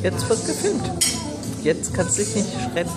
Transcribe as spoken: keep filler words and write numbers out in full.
Jetzt wird gefilmt. Jetzt kannst du dich nicht retten.